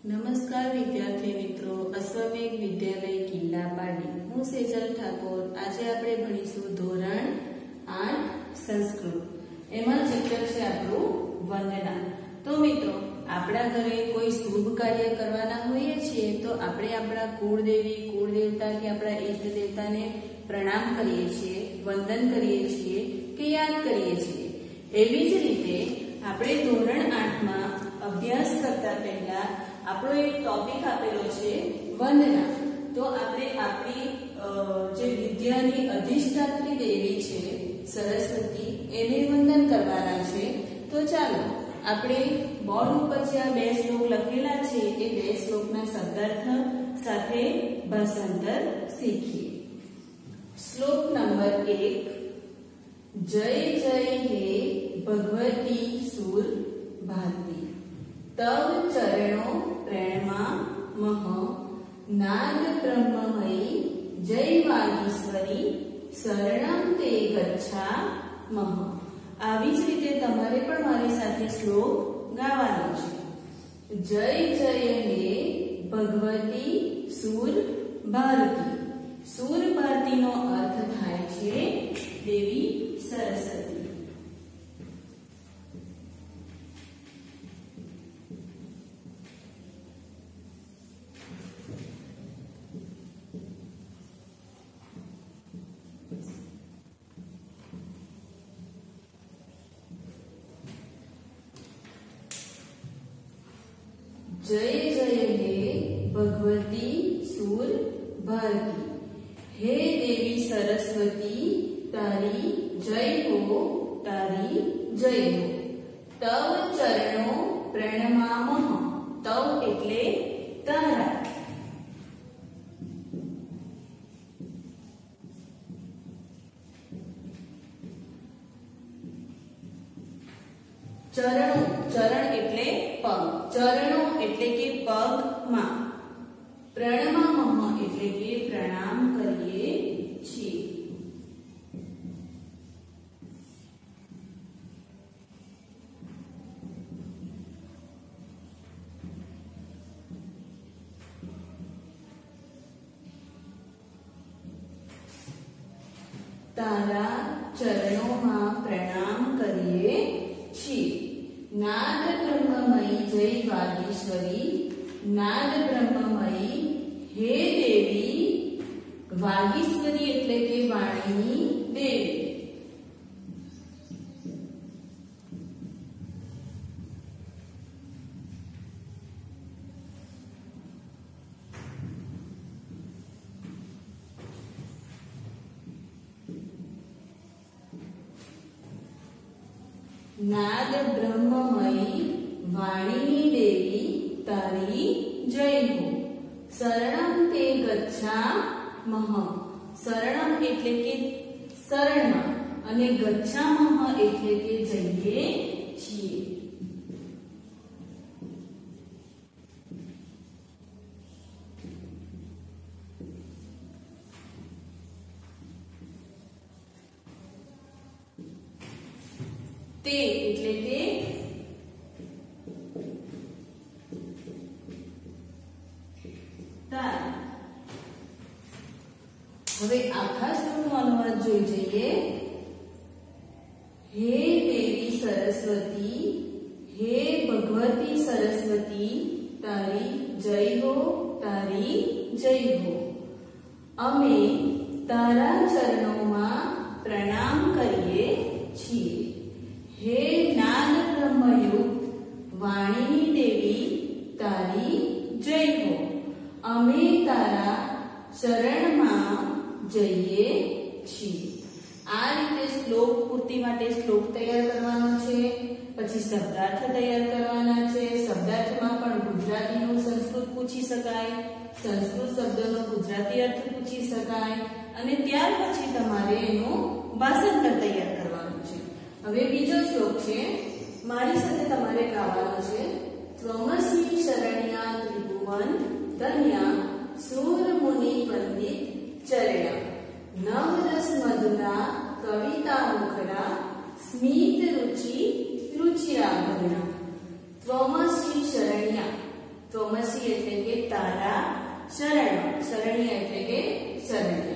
નમસ્કાર વિદ્યાર્થી મિત્રો, અશ્વમેઘ વિદ્યાલય કિલ્લા પાડી. હું સેજલ ઠાકોર. આજે આપણે ભણીશું ધોરણ 8 સંસ્કૃત. એમાં ચેપ્ટર છે આપણું વંદના. તો મિત્રો, આપણા ઘરે કોઈ શુભ કાર્ય કરવાના હોઈએ છીએ તો આપણે આપણા કુળદેવી, કુળદેવતા કે આપણા ઈષ્ટ દેવતાને પ્રણામ કરીએ છીએ, વંદન કરીએ છીએ કે યાદ કરીએ છીએ. એવી જ રીતે આપણે ધોરણ 8 માં અભ્યાસ કરતા પહેલા આપણો એક ટોપિક આપેલો છે વંદના. તો આપણે આપણી જે વિદ્યાની અધિષ્ઠાત્રી દેવી છે સરસ્વતી, એને વંદન કરવાના છે. તો ચાલો આપણે બોર્ડ ઉપર જે આ બે શ્લોક લખેલા છે એ બે શ્લોકના શબ્દાર્થ સાથે ભાષાંતર શીખીએ. શ્લોક નંબર 1. જય જય હે ભગવતી સુર ભારતી, તવ ચરણો પ્રેરણા મહ, નાદ બ્રહ્મમયી જય વાગીશ્વરી, શરણમ તે ગચ્છા મહ. આવી જ રીતે તમારે પણ મારી સાથે શ્લોક ગાવાનો છે. જય જય હે ભગવતી સુર ભારતી. સુર ભારતીનો અર્થ થાય છે દેવી સરસ્વતી. जय जय हे भगवती सुर भारती. हे देवी सरस्वती, तारी जय हो, तारी जय हो. तव चरणो प्रणमामः. तव એટલે તારા. ચરણો, ચરણ એટલે પગ, ચરણો એટલે કે પગમાં, પ્રણમામઃ એટલે કે પ્રણામ કરીએ છીએ. તારા ચરણોમાં પ્રણામ કરીએ છીએ. નાદ બ્રહ્મમયી જય વાગીશ્વરી. નાદ બ્રહ્મમયી હે દેવી વાગીશ્વરી એટલે કે વાણીની દેવી. નાદ બ્રહ્મમયી વાણીની દેવી, તારી જય હો. શરણમ તે ગચ્છામઃ. શરણમ એટલે કે શરણમાં અને ગચ્છામઃ એટલે કે જઈએ છીએ. તે એટલે કે તારા. હવે આખા શ્લોકનો અનુવાદ જોઈ જઈએ. હે દેવી સરસ્વતી, હે ભગવતી સરસ્વતી, તારી જય હો, તારી જય હો. અમે તારા ચરણોમાં પ્રણામ કરીએ છીએ. હે નાદ બ્રહ્મયુક્ત વાણીની દેવી, તારી જય હો. અમે તારા શરણમાં જઈએ છીએ. આ રીતે શ્લોક પૂર્તિ માટે શ્લોક તૈયાર કરવાનો છે. પછી શબ્દાર્થ તૈયાર કરવાના છે. શબ્દાર્થમાં પણ ગુજરાતીનું સંસ્કૃત પૂછી શકાય, સંસ્કૃત શબ્દનો ગુજરાતી અર્થ પૂછી શકાય અને ત્યાર પછી તમારે એનું ભાષાંતર તૈયાર કરવાનું છે. હવે બીજો શ્લોક છે, મારી સાથે તમારે ગાવાનો છે. ત્વમસી શરણ્યા ત્રિભુવન ધન્યા, સૂર મુનિ વંદિત ચરણા, નવરસ મધુરા કવિતા મુખરા, સ્મિત રુચિ રુચિરાભરણા. ત્વમસી શરણ્યા. ત્વમસી ત્વમસી એટલે કે તારા શરણમાં, શરણ્ય એટલે કે શરણ્ય.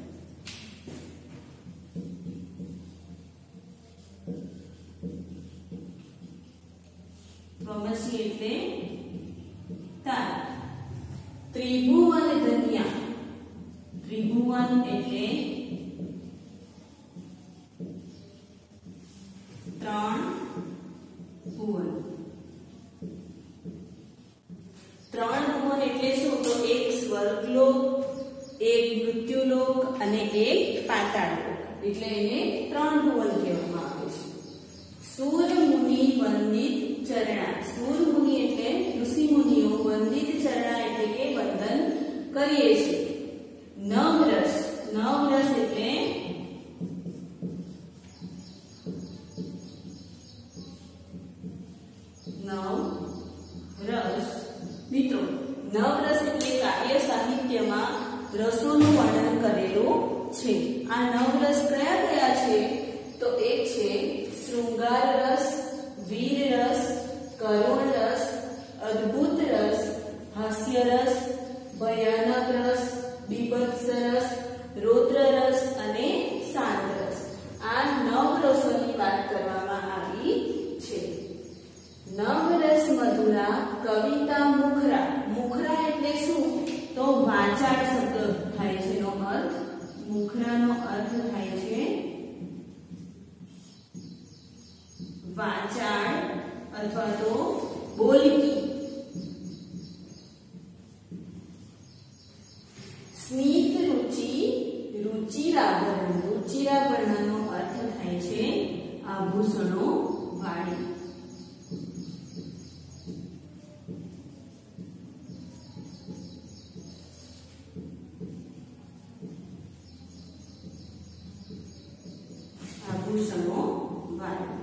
ત્વમસી એટલે તારા. ત્રિભુવન ધન્યા, ત્રિભુવન એટલે ત્રણ ભુવન. ત્રણ ભુવન એટલે શું? તો એક સ્વર્ગલોક, એક મૃત્યુલોક અને એક પાતાળલોક, એટલે એને ત્રણ ભુવન કહેવામાં આવે છે. સૂર મુનિ વંદિત ચરણા, સૂર મુનિ એટલે ઋષિ મુનિઓ, વંદિત ચરણા એટલે કે વંદન કરીએ છીએ. નવરસ, નવરસ એટલે નવરસ. મિત્રો, નવરસ એટલે કાવ્ય સાહિત્યમાં રસોનું વર્ણન કરેલું છે. આ નવરસ કયા કયા છે? તો એક છે શૃંગાર રસ, વીર રસ, કરુણ રસ, અદ્ભુત રસ, હાસ્ય રસ, ભયાનક રસ, બીભત્સ રસ, રૌદ્ર રસ અને શાંત રસ. આ નવ રસોની વાત કરવામાં આવી છે. નવરસ મધુરા કવિતા મુખરા, મુખરા એટલે શું? તો વાચાળ શબ્દ થાય છે એનો અર્થ. મુખરાનો અર્થ થાય છે વાચાળ અથવા તો બોલકી. સ્મિત રુચિ રુચિરાભરણ, રુચિરાભરણનો અર્થ થાય છે આભૂષણો વાળી. આભૂષણો વાળી.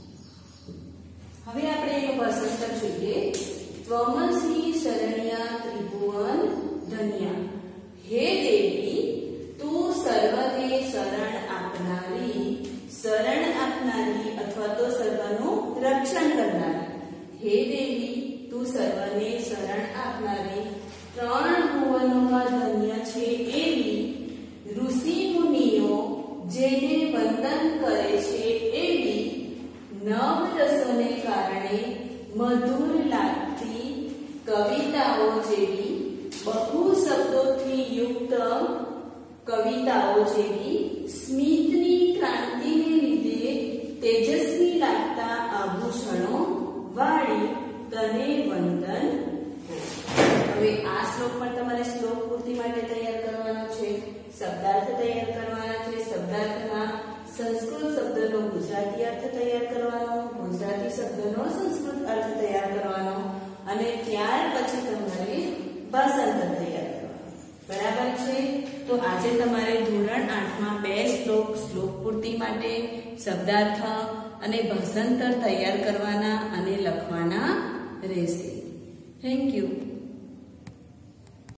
હવે આપણે એનો ભાષાંતર જોઈએ. ત્વમસી શરણ્યા ત્રિભુવન ધન્યા, હે દેવી તું સર્વને શરણ આપનારી, શરણ આપનારી અથવા તો સર્વનું રક્ષણ કરનારી. હે દેવી તું સર્વને શરણ આપનારી, ત્રણ ભુવનોમાં ધન્ય છે એવી, ઋષિ મુનિઓ જેને વંદન કરે છે એવી, નવ રસોને કારણે મધુર લાગતી કવિતાઓ જેવી, બહુ શબ્દોથી યુક્ત કવિતાઓ જેવી, સ્મિતની ક્રાંતિને લીધે તેજસ્વી લાગતા આભૂષણો વાળી તને વંદન. હવે આ શ્લોક પણ તમારે શ્લોક પૂર્તિ માટે તૈયાર કરવાનો છે, શબ્દાર્થ તૈયાર કરવાના છે. શબ્દાર્થમાં સંસ્કૃત શબ્દનો ગુજરાતી અર્થ તૈયાર કરવાનો, ગુજરાતી શબ્દનો સંસ્કૃત અર્થ તૈયાર કરવાનો અને ત્યાર પછી તમારે ભાષાંતર તૈયાર કરવાનું. બરાબર છે? તો આજે તમારે ધોરણ 8માં 2 શ્લોક, શ્લોક પૂર્તિ માટે શબ્દાર્થ અને ભાષાંતર તૈયાર કરવાના અને લખવાના રહેશે. Thank you.